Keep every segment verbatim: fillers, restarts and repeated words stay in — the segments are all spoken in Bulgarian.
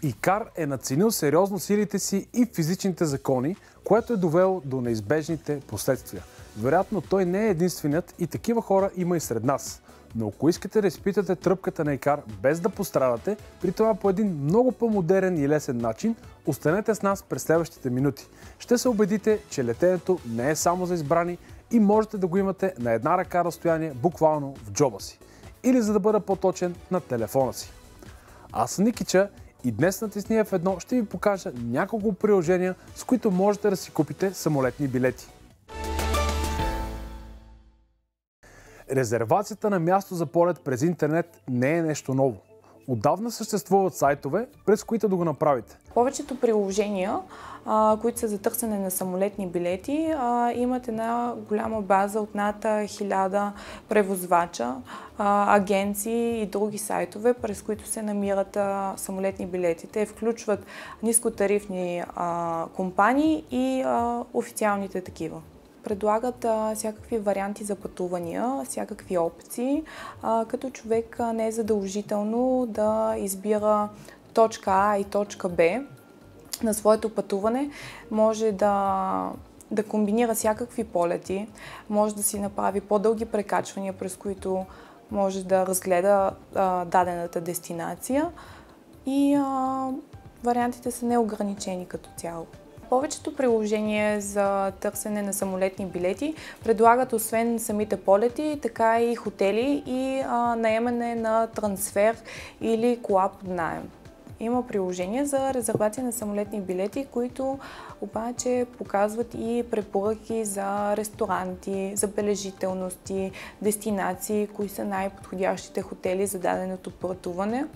ИКАР е надценил сериозно силите си и физичните закони, което е довело до неизбежните последствия. Вероятно той не е единственият и такива хора има и сред нас. Но ако искате да изпитате тръпката на ИКАР без да пострадате, при това по един много по-модерен и лесен начин, останете с нас през следващите минути. Ще се убедите, че летенето не е само за избрани и можете да го имате на една ръка разстояние, буквално в джоба си. Или, за да бъда по-точен, на телефона си. Аз съм Никича и днес натисни Еф едно ще ви покажа няколко приложения, с които можете да си купите самолетни билети. Резервацията на място за полет през интернет не е нещо ново. Отдавна съществуват сайтове, през които да го направите. Повечето приложения, а, които са за търсене на самолетни билети, а, имат една голяма база от над хиляда превозвача, а, агенции и други сайтове, през които се намират а, самолетни билети. Те включват нискотарифни а, компании и а, официалните такива. Предлагат а, всякакви варианти за пътувания, всякакви опции, а, като човек а, не е задължително да избира точка А и точка Б на своето пътуване. Може да, да комбинира всякакви полети, може да си направи по-дълги прекачвания, през които може да разгледа а, дадената дестинация и а, вариантите са неограничени като цяло. Повечето приложения за търсене на самолетни билети предлагат освен самите полети, така и хотели и а, наемане на трансфер или кола под наем. Има приложения за резервация на самолетни билети, които обаче показват и препоръки за ресторанти, забележителности, дестинации, кои са най-подходящите хотели за даденото пътуване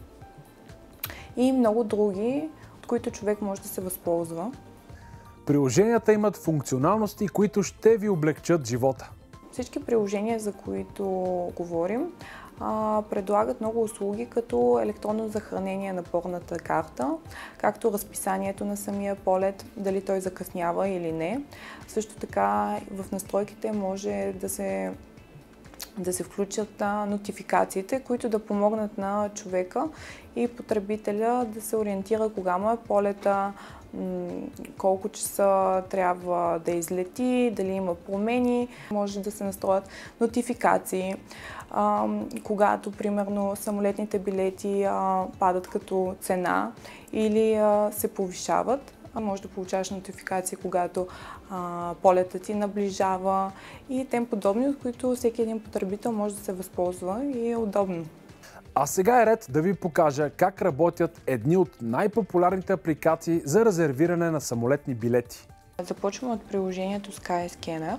и много други, от които човек може да се възползва. Приложенията имат функционалности, които ще ви облегчат живота. Всички приложения, за които говорим, предлагат много услуги, като електронно захранение на бордната карта, както разписанието на самия полет, дали той закъснява или не. Също така в настройките може да се, да се включат нотификациите, които да помогнат на човека и потребителя да се ориентира кога му е полета, колко часа трябва да излети, дали има промени. Може да се настроят нотификации, а, когато, примерно, самолетните билети а, падат като цена или а, се повишават. А може да получаваш нотификации, когато а, полетът ти наближава и тем подобни, от които всеки един потребител може да се възползва и е удобно. А сега е ред да ви покажа как работят едни от най-популярните апликации за резервиране на самолетни билети. Започваме от приложението Skyscanner,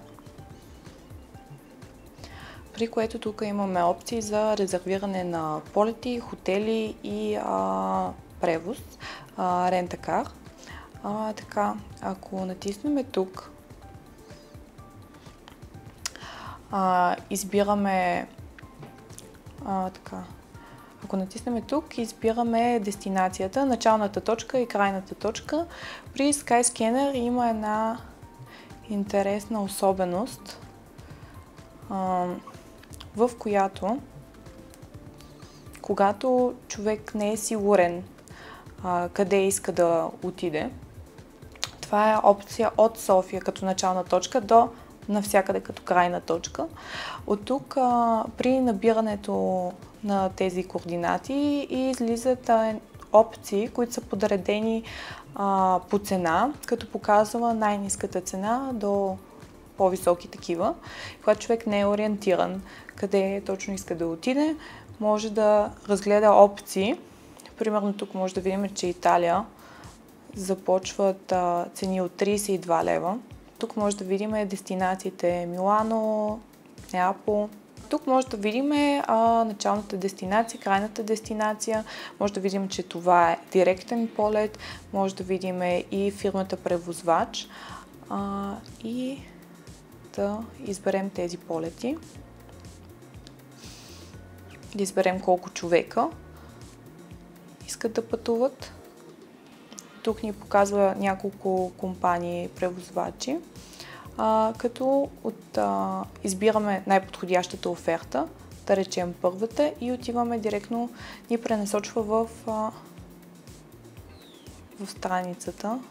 при което тук имаме опции за резервиране на полети, хотели и а, превоз, а, рент-а-кар. А, така, ако натиснем тук, а, избираме а, така. Ако натиснем тук, избираме дестинацията, началната точка и крайната точка. При Skyscanner има една интересна особеност, в която, когато човек не е сигурен къде иска да отиде, това е опция от София като начална точка до навсякъде като крайна точка. От тук при набирането на тези координати и излизат опции, които са подредени а, по цена, като показва най-ниската цена до по-високи такива. Когато човек не е ориентиран къде точно иска да отиде, може да разгледа опции. Примерно тук може да видим, че Италия започват а, цени от тридесет и два лева. Тук може да видим дестинациите Милано, Неапол. Тук може да видим а, началната дестинация, крайната дестинация. Може да видим, че това е директен полет. Може да видим и фирмата превозвач. А, и да изберем тези полети. Да изберем колко човека искат да пътуват. Тук ни показва няколко компании превозвачи. А, като от, а, избираме най-подходящата оферта, да речем първата, и отиваме директно, ни пренасочва в а, в страницата,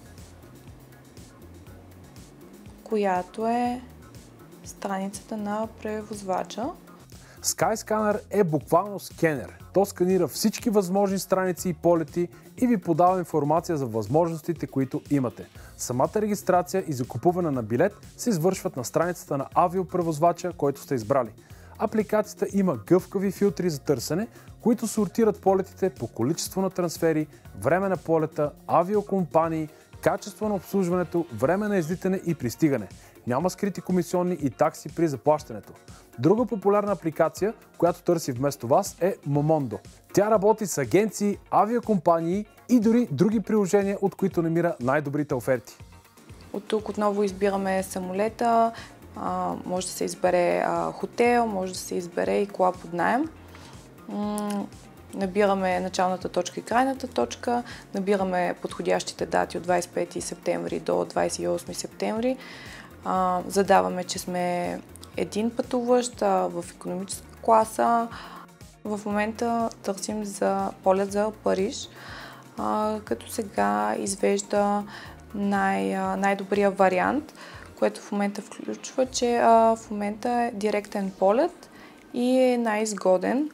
която е страницата на превозвача. Skyscanner е буквално скенер. То сканира всички възможни страници и полети и ви подава информация за възможностите, които имате. Самата регистрация и закупуване на билет се извършват на страницата на авиопревозвача, който сте избрали. Апликацията има гъвкави филтри за търсене, които сортират полетите по количество на трансфери, време на полета, авиокомпании, качество на обслужването, време на излитане и пристигане. Няма скрити комисионни и такси при заплащането. Друга популярна апликация, която търси вместо вас, е Momondo. Тя работи с агенции, авиакомпании и дори други приложения, от които намира най-добрите оферти. От тук отново избираме самолета, а, може да се избере а, хотел, може да се избере и кола под наем. М- набираме началната точка и крайната точка, набираме подходящите дати от двадесет и пети септември до двадесет и осми септември. А, задаваме, че сме един пътуващ а, в икономическа класа. В момента търсим за полет за Париж, а, като сега извежда най, а, най-добрия вариант, което в момента включва, че а, в момента е директен полет и е най-изгоден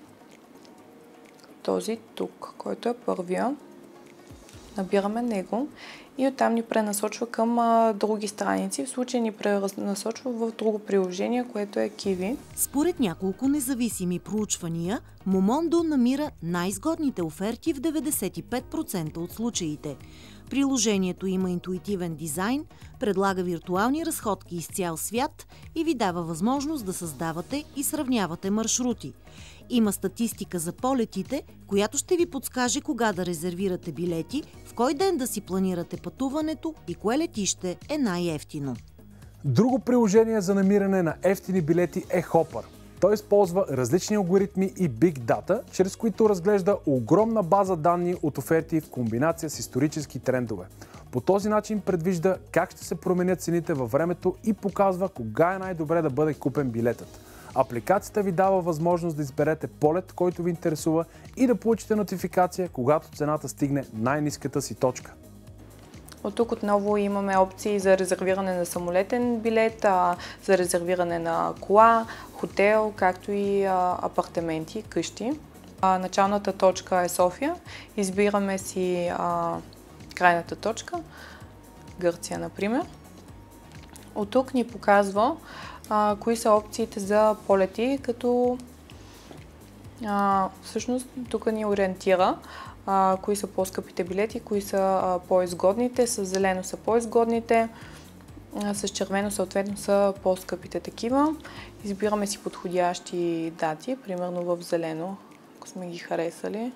този тук, който е първия. Набираме него и оттам ни пренасочва към а, други страници. В случая ни пренасочва в друго приложение, което е Kiwi. Според няколко независими проучвания, Momondo намира най-изгодните оферти в деветдесет и пет процента от случаите. Приложението има интуитивен дизайн, предлага виртуални разходки из цял свят и ви дава възможност да създавате и сравнявате маршрути. Има статистика за полетите, която ще ви подскаже кога да резервирате билети, в кой ден да си планирате пътуването и кое летище е най-евтино. Друго приложение за намиране на евтини билети е Hopper. Той използва различни алгоритми и Big Data, чрез които разглежда огромна база данни от оферти в комбинация с исторически трендове. По този начин предвижда как ще се променят цените във времето и показва кога е най-добре да бъде купен билетът. Апликацията ви дава възможност да изберете полет, който ви интересува и да получите нотификация, когато цената стигне най-ниската си точка. От тук отново имаме опции за резервиране на самолетен билет, за резервиране на кола, хотел, както и апартаменти, къщи. Началната точка е София. Избираме си а, крайната точка, Гърция, например. От тук ни показва а, кои са опциите за полети, като а, всъщност тук ни ориентира а, кои са по-скъпите билети, кои са а, по-изгодните. С зелено са по-изгодните, а, с червено съответно са по-скъпите такива. Избираме си подходящи дати, примерно в зелено, ако сме ги харесали.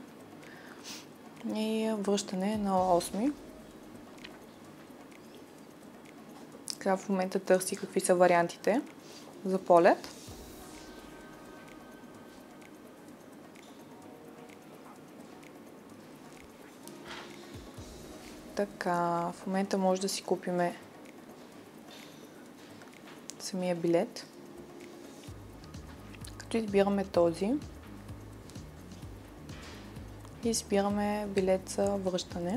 И връщане на осми. Сега в момента търси какви са вариантите за полет. Така, в момента може да си купиме самия билет. Като избираме този, и избираме билет за връщане.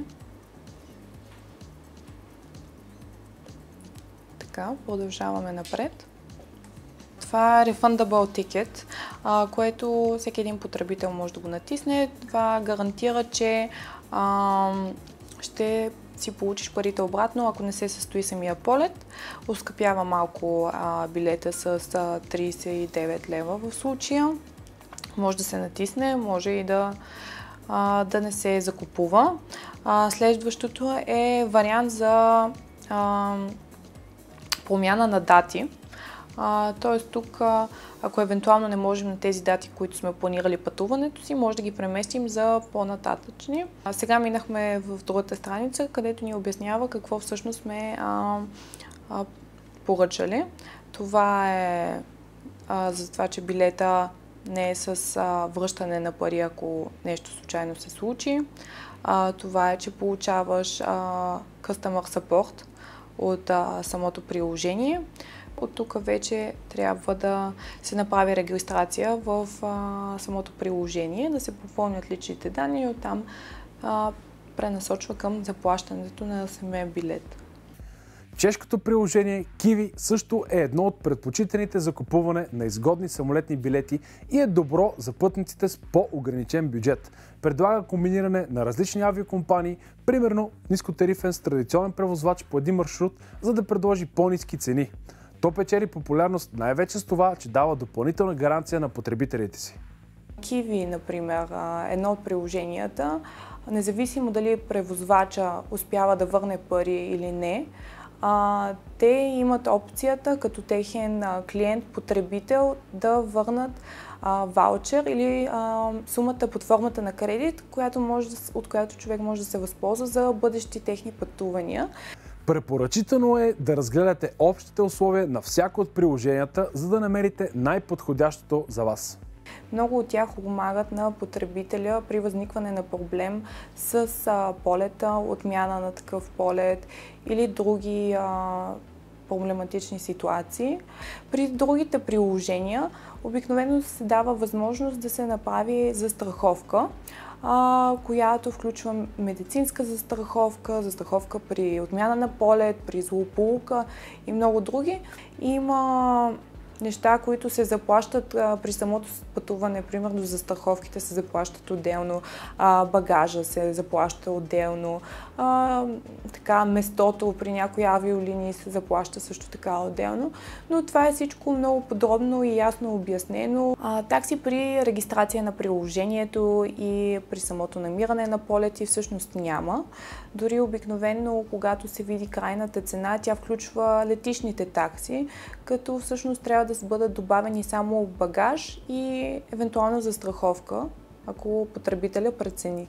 Така, продължаваме напред. Това е Refundable Ticket, а, което всеки един потребител може да го натисне. Това гарантира, че а, ще си получиш парите обратно, ако не се състои самия полет. Оскъпява малко а, билета с а, тридесет и девет лева в случая. Може да се натисне, може и да а, да не се закупува. А, следващото е вариант за а, промяна на дати. Т.е. тук, а, ако евентуално не можем на тези дати, които сме планирали пътуването си, може да ги преместим за по-нататъчни. А, сега минахме в другата страница, където ни обяснява какво всъщност сме а, а, поръчали. Това е а, за това, че билета не е с а, връщане на пари, ако нещо случайно се случи. А, това е, че получаваш а, Customer Support от а, самото приложение. От тук вече трябва да се направи регистрация в а, самото приложение, да се попълнят личните данни и оттам а, пренасочва към заплащането на самия билет. Чешкото приложение Kiwi също е едно от предпочитаните за купуване на изгодни самолетни билети и е добро за пътниците с по-ограничен бюджет. Предлага комбиниране на различни авиокомпании, примерно нискотарифен с традиционен превозвач по един маршрут, за да предложи по-ниски цени. То печели популярност най-вече с това, че дава допълнителна гаранция на потребителите си. Kiwi, например, едно от приложенията, независимо дали превозвача успява да върне пари или не, А, те имат опцията като техен клиент-потребител да върнат а, ваучер или а, сумата под формата на кредит, която може да, от която човек може да се възползва за бъдещи техни пътувания. Препоръчително е да разгледате общите условия на всяко от приложенията, за да намерите най-подходящото за вас. Много от тях помагат на потребителя при възникване на проблем с а, полета, отмяна на такъв полет или други а, проблематични ситуации. При другите приложения обикновено се дава възможност да се направи застраховка, а, която включва медицинска застраховка, застраховка при отмяна на полет, при злополука и много други. Има неща, които се заплащат а, при самото пътуване, примерно застраховките се заплащат отделно, а, багажа се заплаща отделно, а, така, местото при някои авиолинии се заплаща също така отделно, но това е всичко много подробно и ясно обяснено. А, такси при регистрация на приложението и при самото намиране на полети всъщност няма. Дори обикновено, когато се види крайната цена, тя включва летищните такси, като всъщност трябва да бъдат добавени само багаж и евентуална застраховка, ако потребителя прецени.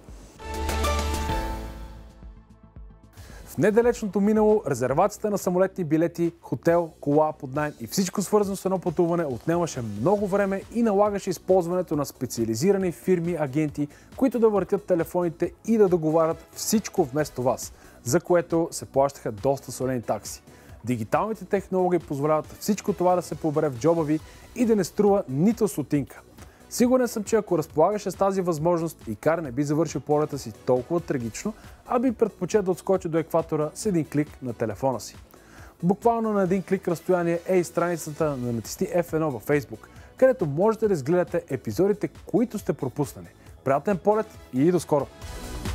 В недалечното минало резервацията на самолетни билети, хотел, кола под наем и всичко свързано с едно пътуване отнемаше много време и налагаше използването на специализирани фирми, агенти, които да въртят телефоните и да договарят всичко вместо вас, за което се плащаха доста солени такси. Дигиталните технологии позволяват всичко това да се побере в джоба ви и да не струва нито стотинка. Сигурен съм, че ако разполагаше с тази възможност, Икар не би завършил полета си толкова трагично, а би предпочел да отскочи до екватора с един клик на телефона си. Буквално на един клик разстояние е и страницата на Натисни еф едно във Facebook, където можете да изгледате епизодите, които сте пропуснали. Приятен полет и до скоро!